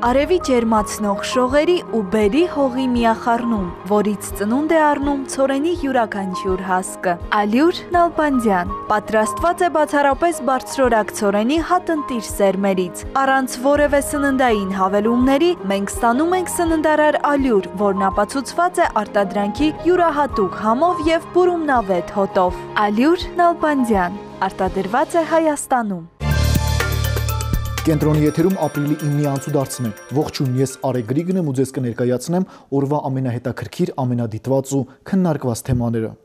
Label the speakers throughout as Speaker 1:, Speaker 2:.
Speaker 1: Արևի ջերմացնող շողերի ու բերի հողի միախառնում, որից ծնունդ է առնում ցորենի յուրաքանչյուր հասկը։ Ալյուր Նալբանդյան պատրաստված է բացառապես բարձրորակ ցորենի հատնտիր սերմերից։ Առանց որևէ սննդային հավելումների մենք ստանում ենք սննդարար ալյուր, որն ապացուցված է արտադրանքի յուրահատուկ համով եւ բուրումնավետ հոտով։ Ալյուր Նալբանդյան արտադրված է Հայաստանում։
Speaker 2: Կենտրոնի եթերում ապրիլի 9-ի անցուդարձն է։ Ողջույն, ես Արեգ Գրիգն եմ ու ձեզ կներկայացնեմ օրվա ամենահետաքրքիր, ամենադիտված ու քննարկված թեմաները։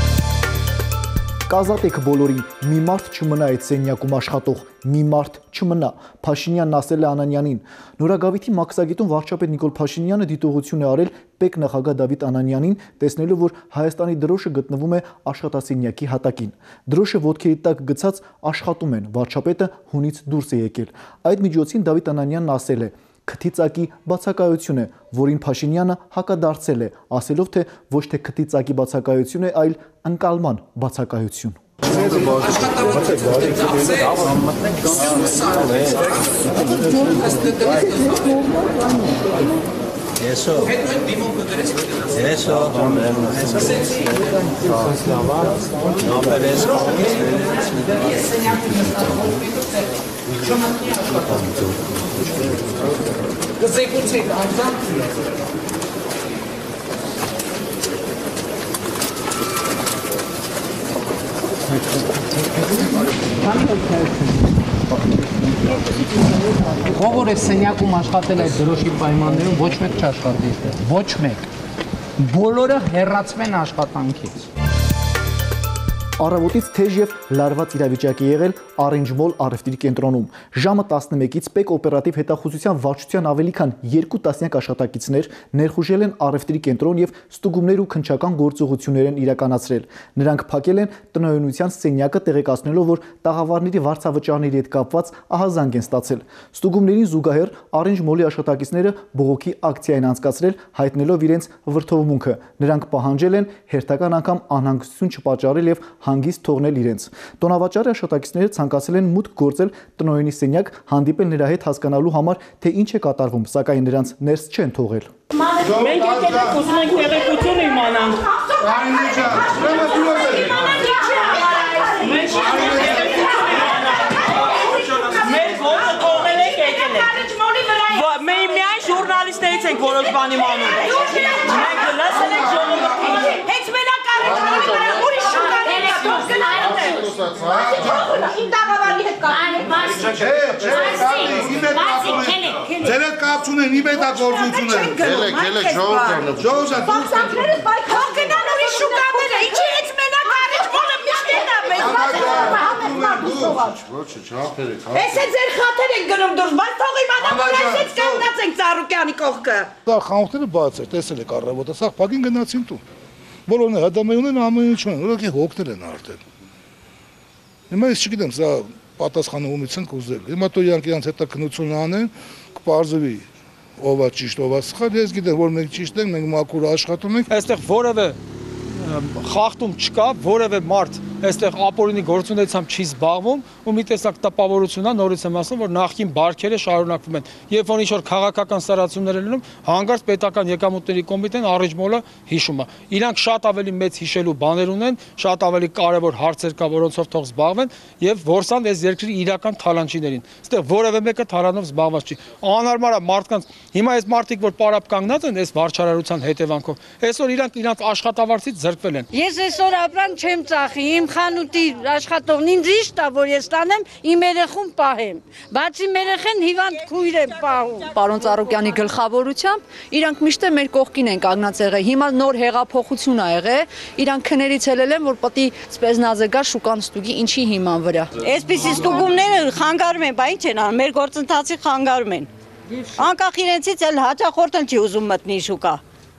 Speaker 2: Կազատեք բոլորին, մի մարդ չմնա այդ սենյակում աշխատող, մի մարդ չմնա, Փաշինյանն ասել է Անանյանին։ Նորագավիթի մաքսագետում վարչապետ Նիկոլ Փաշինյանը դիտողություն է արել պետ նախագահ Դավիթ Անանյանին, տեսնելով, որ Հայաստանի դրոշը գտնվում է աշխատասենյակի հատակին։ Դրոշը ոտքերի տակ գցած աշխատում են, վարչապետը հունից դուրս է եկել։ Այդ միջոցին Դավիթ Անանյանն ասել է. Քթի ծակի բացակայություն է, որին Փաշինյանը հակադարձել է, ասելով, թե ոչ թե քթի ծակի բացակայություն է, այլ ընկալման բացակայություն։
Speaker 3: Ով է սենյակում աշխատել այդ դրոշի պայմաններում ոչ մեկ չաշխատի այդտեղ, ոչ մեկ։ Բոլորը հեռացվեն աշխատանքից։
Speaker 2: Առավոտից թեժ եւ լարված իրավիճակ է եղել Orange Mall առևտրի կենտրոնում։ Ժամը 11-ից ՊԵԿ օպերատիվ հետախուզության վարչության ավելի քան 2 տասնյակ աշխատակիցներ ներխուժել են առևտրի կենտրոն եւ ստուգումներ ու քննչական գործողություններ են իրականացրել։ Նրանք փակել են տնօրինության սենյակը, տեղեկացնելով, որ տաղավարների վարձավճարների հետ կապված ահազանգ են ստացել։ Ստուգումներին զուգահեռ Orange Mall-ի աշխատակիցները բողոքի ակցիա են անցկացրել, հայտնելով իրենց վրդովմունքը։ Նրանք պահանջել են հերթական անգամ անհանգստություն չպատճառել եւ հանգիստ թողնել իրենց։ Տոնավաճառի աշխատակիցները ցանկացել են մուտք գործել տնօրինի սենյակ, հանդիպել նրա հետ հասկանալու համար, թե ինչ է կատարվում, սակայն նրանց ներս չեն թողել։
Speaker 4: Մենք եկել ենք ուզում ենք տեղեկություն իմանանք։ Մեր հողը թողել եք եկել եք։ Մենք միայն ժուրնալիստներից ենք որոշ բան իմանում։ Մենք լսել ենք ժողովրդին։ Հենց մենակ առողջի վրա ուրիշ շուկաների Իմ տաղավարի հետ կապ
Speaker 5: Ձեր հետ կապ չունեն, իմ հետ գործություն են։ Գելեք, ժողովուրդ։
Speaker 4: Թող գնան ուրիշ շուկաները, ինչի հենց մենակ Orange Mall-ը միշտ է
Speaker 5: Ոչ, չհապերեք։
Speaker 4: Էս է ձեր խաթեր եք գնում դուրս, բայց թող իմանամ, որ այսպես կանգնած ենք Ծառուկյանի կողքը։
Speaker 5: Սա խանութները բաց էր, տեսել եք առավոտը, սա փակին գնացին տուն։ Բոլորն ՀԴՄ ունեն, ամեն ինչ ունեն, ուղղակի հոգնել են արդեն։ Հիմա ես չգիտեմ, սա պատասխանողումից են կուզել։ Հիմա դու իրանք հետաքննություն անեն, կպարզվի ով է ճիշտ, ով է սխալ, ես գիտեմ, որ մենք ճիշտ ենք, մենք մաքուր աշխատում ենք։
Speaker 6: Այստեղ որևէ խախտում չկա, որևէ մարդ այստեղ ապօրինի գործունեությամբ չի զբաղվում ու մի տեսակ տպավորություն է, նորից եմ ասում, որ նախկին բարքերը շարունակվում են։ Երբ որ ինչ-որ քաղաքական սարացումներ են լինում, հանկարծ պետական եկամուտների կոմիտեն Orange Mall-ը հիշում է։ Իրանք շատ ավելի մեծ հիշելու բաներ ունեն, շատ ավելի կարևոր հարցեր կա, որոնցով թող զբաղվեն եւ որսան այս երկրի իրական թալանչիներին։ Այստեղ որևէ մեկը թալանով զբաղված չի։ Անհարմար է մարդկանց, հիմա այս մարդիկ, որ պարապ կանգնած են այս վարչարարության հետևանքով, այսօր իրանք իրանց աշխատավարձից զրկվել են։
Speaker 7: Ես այսօր ապրանք չեմ ծախի, իմ խանութի աշխատողն ինձ իշտ է, որ ես տանեմ իմ երեխուն պահեմ, բացի երեխեն հիվանդ քույր եմ պահում։
Speaker 8: Պարոն Ծառուկյանի գլխավորությամբ իրանք միշտ մեր կողքին են կանգնած եղել, հիմա նոր հեղափոխություն ա եղել, իրանք քներից ելել են, որ պատի սպեզնազը գա շուկան ստուգի ինչի հիման վրա։
Speaker 7: Այսպիսի ստուգումները խանգարում են, բա ինչ են անում, մեր գործընթացի խանգարում են։ Անկախ իրենցից էլ հաճախորդն չի ուզում մտնի շուկա։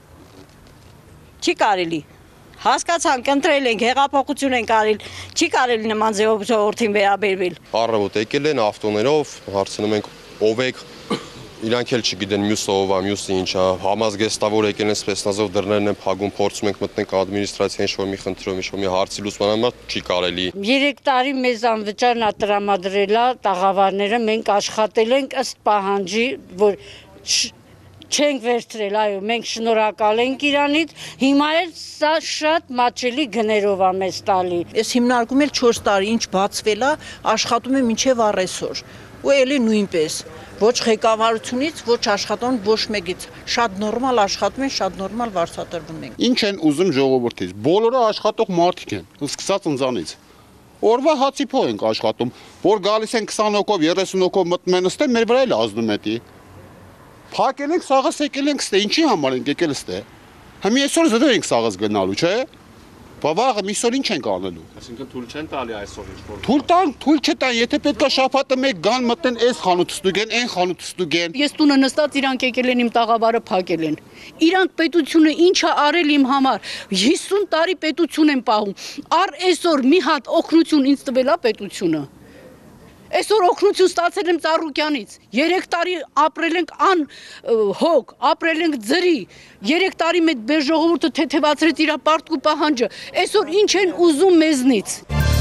Speaker 7: Չի կարելի։ Հասկացանք, ընտրել ենք, հեղափոխություն ենք արել, չի կարելի նման ձևով ժողովրդին վերաբերվել։
Speaker 9: Առավոտ եկել են ավտոներով, հարցնում ենք ով եք, իրանք էլ չգիտեն մյուսը ով է, մյուսը ինչ է, համազգեստավոր եկել են սպեցնազով դռներն են փակում, փորձում ենք մտնենք ադմինիստրացիային ինչ-որ մի խնդրով, ինչ-որ մի հարցի լուծման համար չի կարելի։
Speaker 7: 3 տարի մեզ անվճարն տրամադրել է տաղավարները, մենք աշխատել ենք ըստ պահանջի, որ չենք վերցրել, այո, մենք շնորհակալ ենք իրանից, հիմա էլ սա շատ մատչելի գներով է մեզ տալի։
Speaker 10: Այս հիմնարկում էլ 4 տարի ինչ բացվել է, աշխատում է մինչև առեսօր։ Ու էլի նույնպես, ոչ ղեկավարությունից, ոչ աշխատան, ոչ մեկից։ Շատ նորմալ աշխատում են, շատ նորմալ վարձատրվում են։
Speaker 11: Ինչ են ուզում ժողովրդից։ Բոլորը աշխատող մարդիկ են, սկսած ընձանից։ Օրվա հացի փող ենք աշխատում, որ գալիս են 20 հոգով, 30 հոգով մտնում են ստե, մեր վրա էլ ազդում է դի։ Փակել ենք, սաղս եկել ենք ստե, ինչի համար ենք եկել ստե։ Հիմա այսօր զդու ենք սաղս գնալու, չէ՞։ Բավաղը միսօր ինչ ենք անելու։
Speaker 9: Այսինքն թույլ չեն տալի այսօր ինչ-որ։
Speaker 11: Թույլ չտան, եթե պետքա շաբաթը մեկ գան մտնեն այս խանութը ստուգեն, այն խանութը ստուգեն։
Speaker 8: Ես տունը նստած իրանք եկել են իմ տաղավարը փակել են։ Իրանք պետությունը ինչ է արել իմ համար։ 50 տարի պետություն են պահում։ Առ այսօր մի հատ օգնություն ինձ տվել է պետությունը։ Այսօր օգնություն ստացել եմ Ծառուկյանից։ 3 տարի ապրել ենք հոգ, ապրել ենք ձրի։ 3 տարի մեծ բեր ժողովուրդը թեթևացրեց իր պարտք ու պահանջը։ Այսօր ինչ են ուզում մեզնից։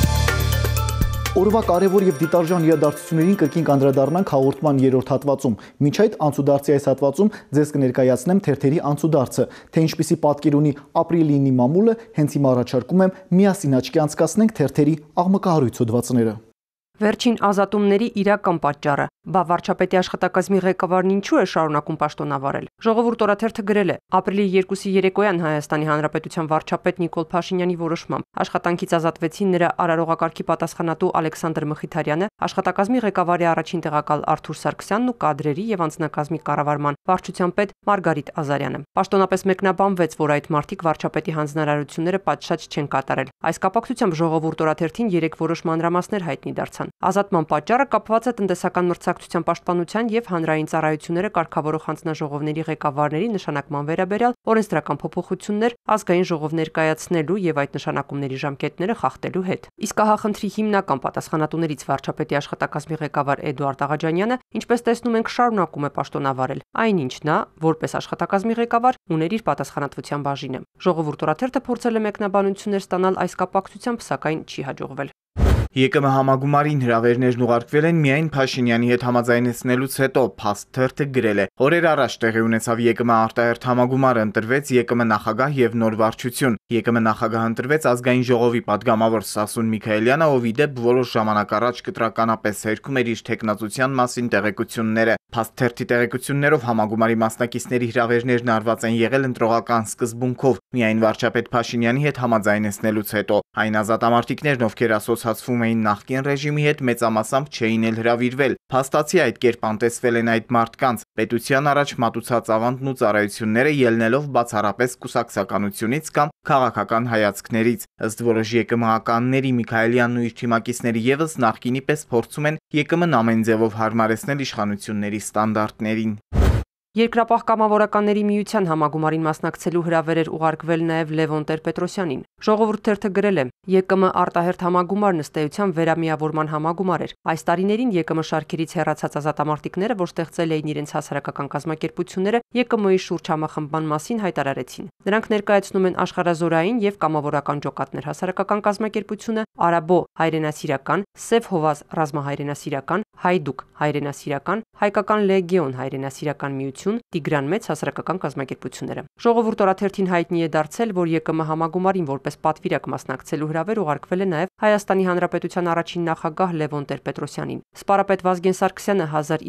Speaker 2: Օրվա կարևոր եւ դիտարժան իրադարձություններին կրկին կանդրադառնանք հաղորդման 3-րդ հատվածում։ Մինչ այդ անցուդարձի այս հատվածում ձեզ կներկայացնեմ թերթերի անցուդարձը, թե ինչպիսի պատկեր ունի ապրիլի 9-ի մամուլը, հենց հիմա առաջարկում եմ միասին աչքի անցկացնենք թերթերի աղմկահարույց հոդվածները։
Speaker 12: Վերջին ազատումների իրական պատճառը։ Բա վարչապետի աշխատակազմի ղեկավարն ինչու է շարունակում պաշտոնավարել։ Ժողովուրդ օրաթերթը գրել է. ապրիլի 2-ի երեկոյան Հայաստանի Հանրապետության վարչապետ Նիկոլ Փաշինյանի որոշմամբ աշխատանքից ազատվեցին նրա արարողակարգի պատասխանատու Ալեքսանդր Մխիթարյանը, աշխատակազմի ղեկավարի առաջին տեղակալ Արթուր Սարգսյանն ու կադրերի եւ անձնակազմի կառավարման վարչության պետ Մարգարիտ Ազարյանը։ Պաշտոնապես մեկնաբանվեց, որ այդ մարդիկ վարչապետի հանձնարարությունները պատշաճ չեն կատարել։ Այս կապակցությամբ Ժողովուրդ օրաթերթին 3 որոշ մանրամասներ հայտնի դարձան։ Ազատման պատճառը կապված է տնտեսական մրցակցության պաշտպանության եւ հանրային ծառայությունները կարգավորող հանձնաժողովների ղեկավարների նշանակման վերաբերյալ օրենսդրական փոփոխություններ ազգային ժողով ներկայացնելու եւ այդ նշանակումների ժամկետները խախտելու հետ։ Իսկ ահա խնդրի հիմնական պատասխանատուներից վարչապետի աշխատակազմի ղեկավար Էդուարդ Աղաջանյանը, ինչպես տեսնում ենք, շարունակում է պաշտոնավարել, այնինչ նա, որպես աշխատակազմի ղեկավար, ուներ իր պատասխանատվության բաժինը։ Ժողովուրդ օրաթերթը փորձել է մեկնաբանություններ ստանալ այս կապակցությամբ, սակայն չի հաջողվել։
Speaker 13: ԵԿՄ համագումարին հրավերներն ուղարկվել են միայն Փաշինյանի հետ համաձայնեցնելուց հետո, Փաստ թերթը գրել է. օրեր առաջ տեղի ունեցավ ԵԿՄ արտահերթ համագումարը, ընտրվեց ԵԿՄ նախագահ եւ նոր վարչություն։ ԵԿՄ նախագահ ընտրվեց ազգային ժողովի падգամավոր Սասուն Միքայելյանը, ով ի դեպ որոշ ժամանակ առաջ կտրականապես հերքում էր իր թեկնածության մասին տեղեկությունները։ Փաստ թերթի տեղեկություններով համագումարի մասնակիցների հրավերներն արված են եղել ընտրողական սկզբունքով, միայն վարչապետ Փաշինյանի հետ համաձայնեցնելուց հետո։ Այն ազատամարտիկներն, ովքեր ասոցացվում էին նախկին ռեժիմի հետ, մեծամասամբ չէին էլ հրավիրվել։ Փաստացի այդ կերպ անտեսվել են այդ մարդկանց։ Պետության առաջ մատուցած ավանդն ու ծառայությունները ելնելով բացառապես կուսակցականությունից կամ քաղաքական հայացքներից։ Ըստ որոշ ԵԿՄ-ականների Միքայելյանն ու իր թիմակիցները եւս նախկինի պես փորձում են ԵԿՄ-ն ամեն ձևով հարմարեցնել իշխանությունների ստանդարտներին։
Speaker 12: Երկրապահ կամավորականների միության համագումարին մասնակցելու հրավերեր ուղարկվել նաև Լևոն Տեր-Պետրոսյանին։ Ժողովուրդ թերթը գրել է. ԵԿՄ արտահերթ համագումարն ըստ էության վերամիավորման համագումար էր։ Այս տարիներին ԵԿՄ շարքերից հեռացած ազատամարտիկները, որ ստեղծել էին իրենց հասարակական կազմակերպությունները, ԵԿՄ-ի շուրջ համախմբման մասին հայտարարեցին։ Նրանք ներկայացնում են աշխարհազորային եւ կամավորական ջոկատներ հասարակական կազմակերպությունը, Արաբո հայրենասիրական, Սև Հովազ ռազմահայրենասիրական, Հայդուկ հայրենասիրական, Հայկական լեգիոն հայրենասիրական միություն, Տիգրան մեծ հասարակական կազմակերպությունները։ Ժողովուրդ օրաթերթին հայտնի է դարձել, որ ԵԿՄ համագումարին որպես պատվիրակ մասնակցելու հրավեր ուղարկվել է նաև Հայաստանի Հանրապետության առաջին նախագահ Լևոն Տեր-Պետրոսյանին։ Սպարապետ Վազգեն Սարգսյանը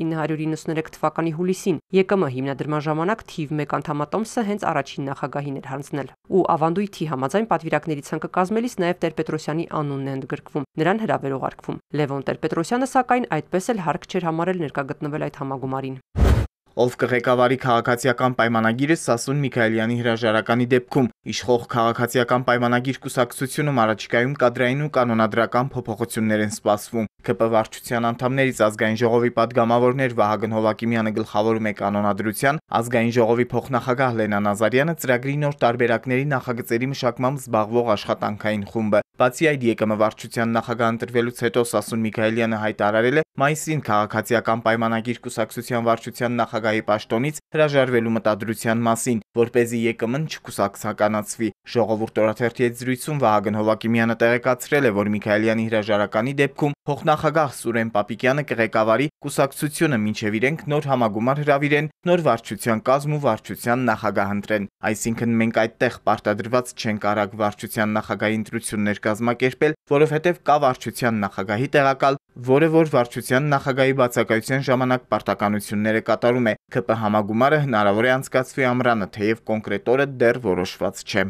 Speaker 12: 1993 թվականի հուլիսին ԵԿՄ հիմնադրման ժամանակ թիվ 1 անդամատոմսը հենց առաջին նախագահին էր հանձնել։ Ու ավանդույթի համաձայն պատվիրակների ցանկը կազմելիս նաև Տեր-Պետրոսյանի անունն է ընդգրկվում, նրան հրավեր ուղարկվում։ Լևոն Տեր-Պետրոսյանը սակայն այդպես էլ հարկ չէր համարել ներկա գտնվել այդ համագումարին։
Speaker 13: Ով կղեկավարի քաղաքացիական պայմանագիրը Սասուն Միքայելյանի հրաժարականի դեպքում իշխող քաղաքացիական պայմանագիր կուսակցությունում առաջիկայում կադրային ու կանոնադրական փոփոխություններ են սպասվում։ ԿՊ վարչության անդամներից ազգային ժողովի падգամավորներ Վահագն Հովակիմյանը գլխավորում է կանոնադրության, ազգային ժողովի փոխնախագահ Լենա Նազարյանը ծրագրի նոր տարբերակների նախագծերի մշակմամբ զբաղվող աշխատանքային խումբը։ Բացի այդ, ԵԿՄ վարչության նախագահ ընտրվելուց հետո Սասուն Միքայելյանը հայտարարել է մայիսին քաղաքացիական պայմանագիր կուսակցության վարչության նախագահի պաշտոնից հրաժարվելու մտադրության մասին, որպեսզի ԵԿՄ-ն չկուսակցականացվի։ Ժողովուրդ օրաթերթի հետ զրույցում Վահագն Հովակիմյանը տեղեկացրել է, որ Միքայելյանի հրաժարականի դեպքում փոխնախագահ Սուրեն Պապիկյանը կղեկավարի կուսակցությունը, մինչև իրենք նոր համագումար հրավիրեն, նոր վարչության կազմ ու վարչության նախագահ ընտրեն։ Այսինքն մենք այդտեղ պարտադրված չենք արագ վարչության նախագահի ընտրություններ կազմակերպել, որովհետև կա վարչության նախագահի տեղակալ, որը որ վարչության նախագահի բացակայության ժամանակ պարտականությունները կատարում է։ ՔՊ համագումարը հնարավոր է անցկացվի ամռանը, թեև կոնկրետ օրը դեռ որոշված չէ։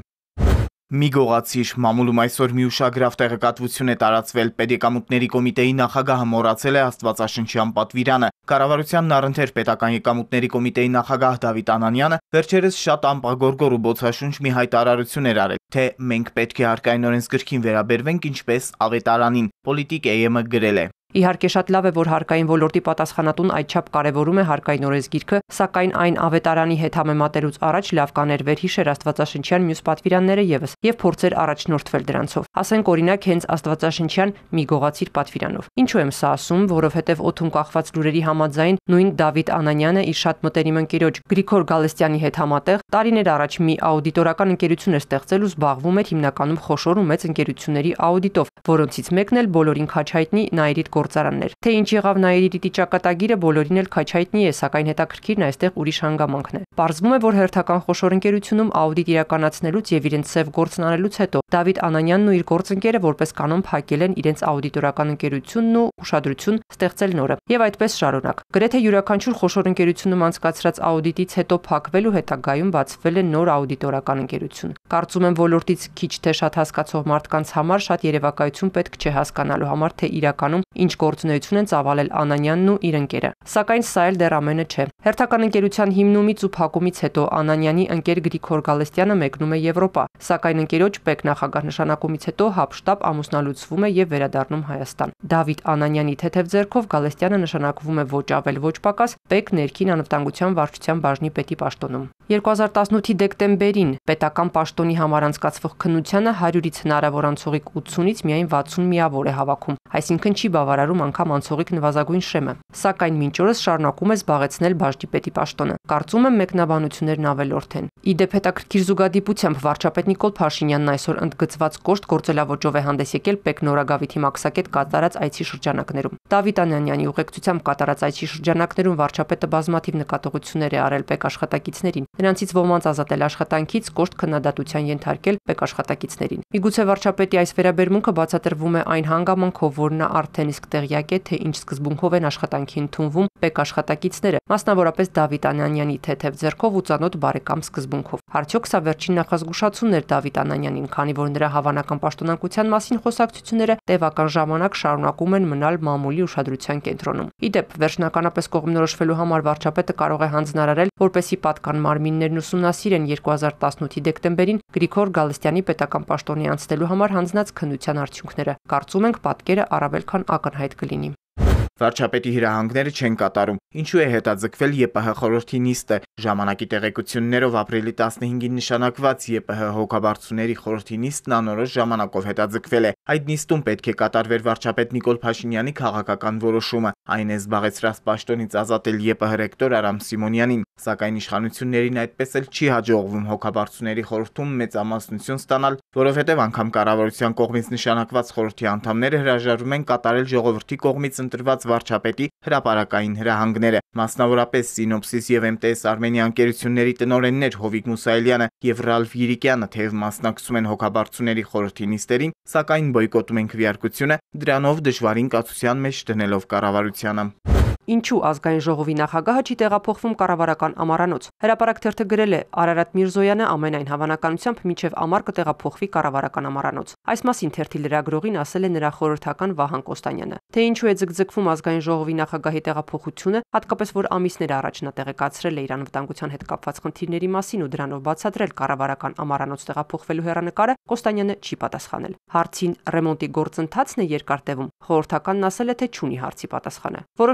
Speaker 13: Մի գողացիր մամուլում այսօր մի ուշագրավ տեղեկատվություն է տարածվել։ Պետեկամուտների կոմիտեի նախագահը մոռացել է Աստվածաշնչյան պատվիրանը։ Կառավարությանն առընթեր պետական եկամուտների կոմիտեի նախագահ Դավիթ Անանյանը վերջերս շատ ամպագորգոր ու բոցաշունչ մի հայտարարություն էր արել, թե մենք պետք է հարկային օրենսգրքին վերաբերվենք ինչպես ավետարանին։ Պոլիտիկ AM-ը գրել է.
Speaker 12: Իհարկե շատ լավ է, որ հարկային ոլորտի պատասխանատուն այդչափ կարևորում է հարկային օրենսգիրքը, սակայն այն ավետարանի հետ համեմատելուց առաջ լավ կաներ վերհիշեր Աստվածաշնչյան մյուս պատվիրանները եւս եւ փորձեր առաջնորդվել դրանցով։ Ասենք օրինակ հենց Աստվածաշնչյան մի գողացիր պատվիրանով։ Ինչու եմ սա ասում, որովհետեւ օդում կախված լուրերի համաձայն նույն Դավիթ Անանյանը իր շատ մտերիմ ընկերոջ Գրիգոր Գալստյանի հետ համատեղ տարիներ առաջ մի աուդիտորական ընկերություն էր ստեղծել ու զբաղվում էր հիմնականում խոշոր ու մեծ ընկերությունների աուդիտով, որոնցից մեկն էլ բոլորին քաչ հայտնի Նաիրիդ գործարաններ։ Թե ինչ եղավ Նաիրիդի ճակատագիրը բոլորին էլ քաչ հայտնի է, սակայն հետաքրքիրն այստեղ ուրիշ հանգամանքն է։ Պարզվում է, որ հերթական խոշոր ընկերությունում աուդիտ իրականացնելուց եւ իրենց սև գործն անելուց հետո Դավիթ Անանյանն ու իր գործընկերը որպես կանոն փակել են իրենց աուդիտորական ընկերությունն ու ուշադրություն ստեղծել նորը։ Եվ այդպես շարունակ։ Գրեթե յուրաքանչյուր խոշոր ընկերությունում անցկացրած աուդիտից հետո փակվելու հետագայում բացվել է նոր աուդիտորական ընկերություն։ Կարծում եմ ոլորտից քիչ թե շատ հասկացող մարդկանց համար շատ երևակայություն պետք չէ հասկանալու համար, թե իրականում ինչ գործունեություն են ծավալել Անանյանն ու իր ընկերը։ Սակայն սա էլ դեռ ամենը չէ։ Հերթական ընկերության հիմնումից ու փակումից հետո Անանյանի ընկեր Գրիգոր Գալստյանը մեկնում է Եվրոպա, սակայն ընկերոջ պետ նախագահ նշանակումից հետո հապշտապ ամուսնալուծվում է եւ վերադառնում Հայաստան։ Դավիթ Անանյանի թեթև ձեռքով Գալստյանը նշանակվում է ոչ ավել ոչ պակաս պետ ներքին անվտանգության վարչության բաժնի պետի պաշտոնում։ 2018-ի դեկտեմբերին պետական պաշտոնի համար անցկացվող քննությանը 100-ից հնարավոր անցողիկ 80-ից միայն 60 միավոր է հավաքում, այսինքն չի բավարարում անգամ անցողիկ նվազագույն շեմը, սակայն մինչ օրս շարունակում է զբաղեցնել բաժնի պետի պաշտոնը։ Կարծում եմ մեկնաբանություններն ավելորդ են։ Իդեպ հետաքրքիր զուգադիպությամբ վարչապետ Նիկոլ Փաշինյանն այսօր ընդգծված կոշտ գործելավոճով է հանդես եկել Պեկ Նորագավիթի մաքսակետ կատարած այցի շրջանակներում։ Դավիթ Անանյանի ուղեկցությամբ կատարած այցի շրջանակներում վարչապետը բազմաթիվ նկատողություններ է արել Պեկ աշխատակիցներին, նրանցից ոմանց ազատել աշխատանքից, կոշտ քննադատության ենթարկել Պեկ աշխատակիցներին։ Միգուցե վարչապետի այս վերաբերմունքը բացատրվում է այն հանգամանքով, որ նա արդեն իսկ տեղյակ է, թե ինչ սկզբունքով են աշխատանքի ընդունվում Պեկ աշխատակիցները, մասնավորապես Դավիթ Անանյանի թեթև ձեռքով ու ծանոթ բարեկամ սկզբունքով։ Արդյոք սա վերջին նախազգուշացումն էր Դավիթ Անանյանին, քանի որ նրա հավանական պաշտոնակության մասին խոսակցությունները տևական ժամանակ շարունակում են մնալ մամուլի ուշադրության կենտրոնում։ Իդեպ, վերջնականապես կողմնորոշվելու համար վարչապետը կարող է հանձնարարել, որպեսզի պատկան մարմիններն ուսումնասիրեն 2018-ի դեկտեմբերին Գրիգոր Գալստյանի պետական պաշտոնի անցնելու համար հանձնած քննության արդյունքները։ Կարծում ենք պատկերը առավել քան ակնհայտ կլինի։
Speaker 13: Վարչապետի հրահանգները չեն կատարում։ Ինչու է հետաձգվել ԵՊՀ խորհրդի նիստը։ Ժամանակի տեղեկություններով ապրիլի 15-ին նշանակված ԵՊՀ հոգաբարձուների խորհրդի նիստն անորոշ ժամանակով հետաձգվել է։ Այդ նիստում պետք է կատարվեր վարչապետ Նիկոլ Փաշինյանի քաղաքական որոշումը։ Այն է զբաղեցրած պաշտոնից ազատել ԵՊՀ ռեկտոր Արամ Սիմոնյանին, սակայն իշխանություններին այդպես էլ չի հաջողվում հոգաբարձուների խորհրդում մեծամասնություն ստանալ, որովհետև անգամ կառավարության կողմից նշանակված խորհրդի անդամները հրաժարվում են կատարել ժողովրդի կողմից ընտրված վարչապետի հրապարակային հրահանգները, մասնավորապես Սինոպսիս եւ MTS Armenia ընկերությունների տնօրեններ Հովիկ Մուսայելյանը եւ Ռալֆ Յիրիկյանը թեև մասնակցում են հոգաբարձուների խորհրդի նիստերին, սակայն բոյկոտում են քվեարկությունը, դրանով դժվարին կացության մեջ դնելով կառավարությանը։
Speaker 12: Ինչու ազգային ժողովի նախագահը չի տեղափոխվում կառավարական ամառանոց։ Հրապարակ թերթը գրել է Արարատ Միրզոյանը ամենայն հավանականությամբ մինչև ամառ կտեղափոխվի կառավարական ամառանոց։ Այս մասին թերթի լրագրողին ասել է նրա խորհրդական Վահան Կոստանյանը։ Թե ինչու է ձգձգվում ազգային ժողովի նախագահի տեղափոխությունը, հատկապես որ ամիսներ առաջ նա տեղեկացրել է իր անվտանգության հետ կապված խնդիրների մասին ու դրանով բացատրել կառավարական ամառանոց տեղափոխվելու հեռանկարը, Կոստանյանը չի պատասխանել։ Հարցին ռեմոնտի գործընթացն է երկար տևում, խորհրդականն ասել է, թե չունի հարցի պատասխանը։ Որոշ տեղեկություններ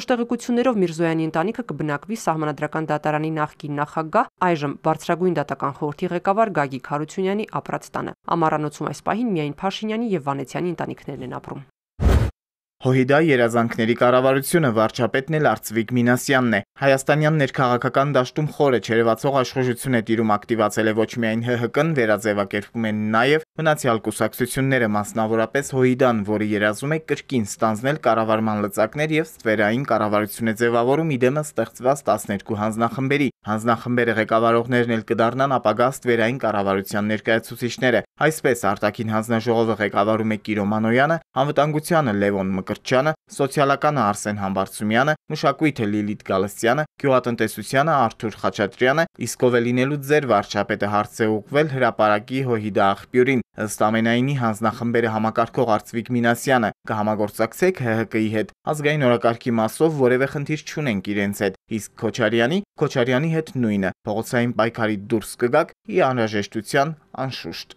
Speaker 12: Հայտարարություններով Միրզոյանի ընտանիքը կբնակվի Սահմանադրական դատարանի նախկին նախագահ, այժմ Բարձրագույն դատական խորհրդի ղեկավար Գագիկ Հարությունյանի ապրած տանը։ Ամառանոցում այս պահին միայն Փաշինյանի եւ Վանեցյանի ընտանիքներն են ապրում։
Speaker 13: ՀՅԴ երազանքների կառավարությունը վարչապետն էլ Արծվիկ Մինասյանն է։ Հայաստանյան ներքաղաքական դաշտում խորը չերևացող աշխուժություն է տիրում ակտիվացել է ոչ միայն ՀՀԿ-ն, վերաձևակերպում են նաև մնացյալ կուսակցությունները, մասնավորապես ՀՅԴ-ն, որը երազում է կրկին ստանձնել կառավարման լծակներ եւ ստվերային կառավարություն է ձևավորում իդեմը ստեղծված 12 հանձնախմբերի։ Հանձնախմբերը ղեկավարողներն էլ կդառնան ապագա ստվերային կառավարության ներկայացուցիչները։ Այսպես արտաքին հանձնաժողովը ղեկավարում է Կիրո Մանոյանը, անվտանգությանը Լևոն Մկրտչյանը, սոցիալականը Արսեն Համբարձումյանը, մշակույթը Լիլիթ Գալստյանը, գյուղատնտեսությանը Արթուր Խաչատրյանը, իսկ ով է լինելու ձեր վարչապետը հարց է ուղղվել հրապարակի ՀՅԴ աղբյուրին։ Ըստ ամենայնի հանձնախմբերը համակարգող Արծվիկ Մինասյանը կհամագործակցեք ՀՀԿ-ի հետ։ Ազգային օրակարգի մասով որևէ խնդիր չունենք իրենց հետ, իսկ Քոչարյանի հետ նույնը։ Փողոցային պայքարի դուրս կգաք ի անհրաժեշտության անշուշտ։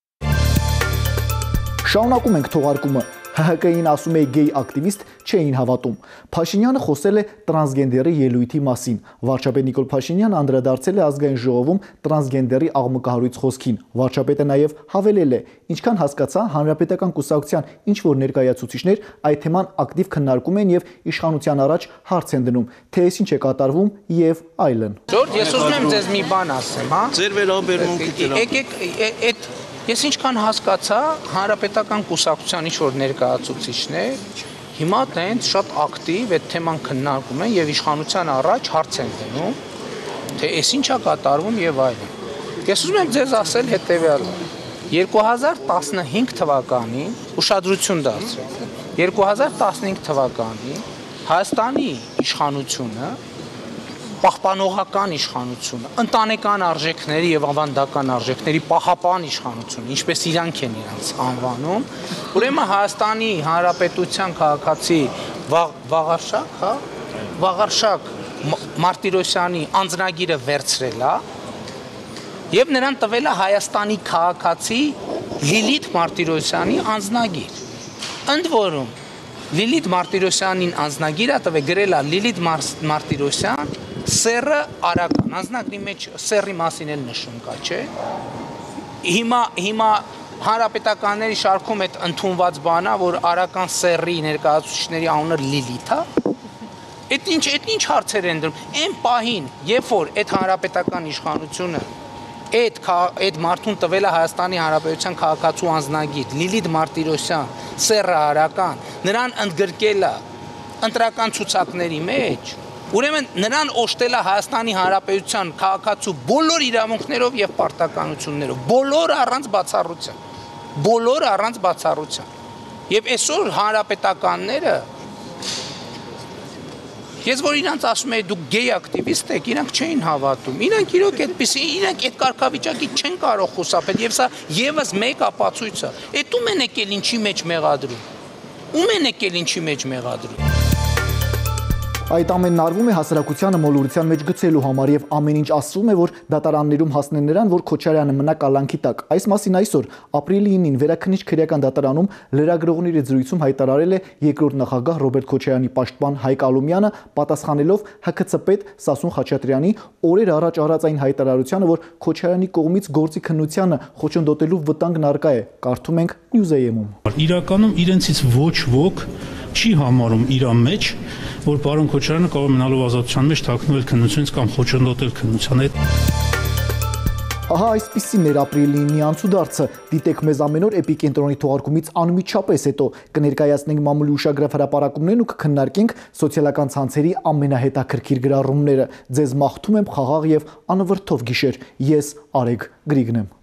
Speaker 2: Շարունակում ենք թողարկումը։ ՀՀԿ-ին ասում է գեյ ակտիվիստ չէին հավատում։ Փաշինյանը խոսել է տրանսգենդերի ելույթի մասին։ Վարչապետ Նիկոլ Փաշինյանը անդրադարձել է ազգային ժողովում տրանսգենդերի աղմկահարույց խոսքին։ Վարչապետը նաև հավելել է. ինչքան հասկացա, հանրապետական կուսակցության ինչ որ ներկայացուցիչներ այդ թեման ակտիվ քննարկում են եւ իշխանության առաջ հարց են դնում, թե այս ինչ է կատարվում եւ այլն։
Speaker 3: Ես ուզում եմ ձեզ մի բան ասեմ, հա։ Ձեր վերաբերմունքի եկեք Ես ինչքան հասկացա, հանրապետական կուսակցության ինչ-որ ներկայացուցիչներ հիմա տենց շատ ակտիվ այդ թեման քննարկում են եւ իշխանության առաջ հարց են դնում, թե այս ինչա կատարվում եւ այլն։ Ես ուզում եմ ձեզ ասել հետեւյալը. 2015 թվականին ուշադրություն դարձրեք։ 2015 թվականին Հայաստանի իշխանությունը պահպանողական իշխանությունը, ընտանեկան արժեքների եւ ավանդական արժեքների պահապան իշխանությունը, ինչպես իրանք են իրանց անվանում, ուրեմն Հայաստանի Հանրապետության քաղաքացի Վաղարշակ Մարտիրոսյանի անձնագիրը վերցրել է եւ նրան տվել է Հայաստանի քաղաքացի Լիլիթ Մարտիրոսյանի անձնագիր։ Ընդ որում Լիլիթ Մարտիրոսյանին անձնագիրը տվել գրել է Լիլիթ Մարտիրոսյան Սերը արական, անձնագրի մեջ սերի մասին էլ նշում կա, չէ։ Հիմա հանրապետականների շարքում այդ ընդունված բանա, որ արական սերի ներկայացուցիչների անունը Լիլիթ է։ Այդ ինչ հարցեր են դրում։ Այն պահին, երբ որ այդ հանրապետական իշխանությունը այդ մարդուն տվել է Հայաստանի Հանրապետության քաղաքացու անձնագիր Լիլիթ Մարտիրոսյան, սերը արական, նրան ընդգրկել է ընտրական ցուցակների մեջ, ուրեմն նրան օժտել է Հայաստանի Հանրապետության քաղաքացու բոլոր իրավունքներով եւ պարտականություններով, բոլոր առանց բացառության։ Եւ այսօր հանրապետականները ես որ իրանց ասում եմ դուք գեյ ակտիվիստ եք, իրանք չէին հավատում։ Իրանք իրոք այդպեսի, իրանք այդ կարգավիճակից չեն կարող խուսափել եւ սա եւս մեկ ապացույց է։ Այդ ում են եկել ինչի մեջ մեղադրում։ Ում են եկել ինչի մեջ մեղադրում։
Speaker 2: Այդ ամենն արվում է հասարակությանը մոլորության մեջ գցելու համար եւ ամեն ինչ ասվում է, որ դատարաններում հասնեն նրան, որ Քոչարյանը մնա կալանքի տակ։ Այս մասին այսօր ապրիլի 9-ին Վերաքննիչ քրեական դատարանում լրագրողների զրույցում հայտարարել է երկրորդ նախագահ Ռոբերտ Քոչարյանի պաշտպան Հայկ Ալոմյանը, պատասխանելով ՀԿՑ պետ Սասուն Խաչատրյանի օրեր առաջ արած այն հայտարարությանը, որ Քոչարյանի կողմից գործի քննությանը խոչընդոտելու վտանգն առկա է։ Կարդում ենք News.am-ում։
Speaker 14: Իրականում իրենցից ոչ ոք չի համարում իր մեջ, որ պարոն Քոչարյանը կարող է մնալով ազատության մեջ թաքնվել քննությունից կամ խոչընդոտել քննության հետ։
Speaker 2: Ահա այսպիսին էր ապրիլի 9-ի անցուդարձը։ Դիտեք մեզ ամեն օր Էպիկենտրոնի թողարկումից անմիջապես հետո կներկայացնենք մամուլի ուշագրավ հրապարակումներն ու կքննարկենք սոցիալական ցանցերի ամենահետաքրքիր գրառումները։ Ձեզ մաղթում եմ խաղաղ եւ անվրդով գիշեր։ Ես Արեգ Գրիգն եմ։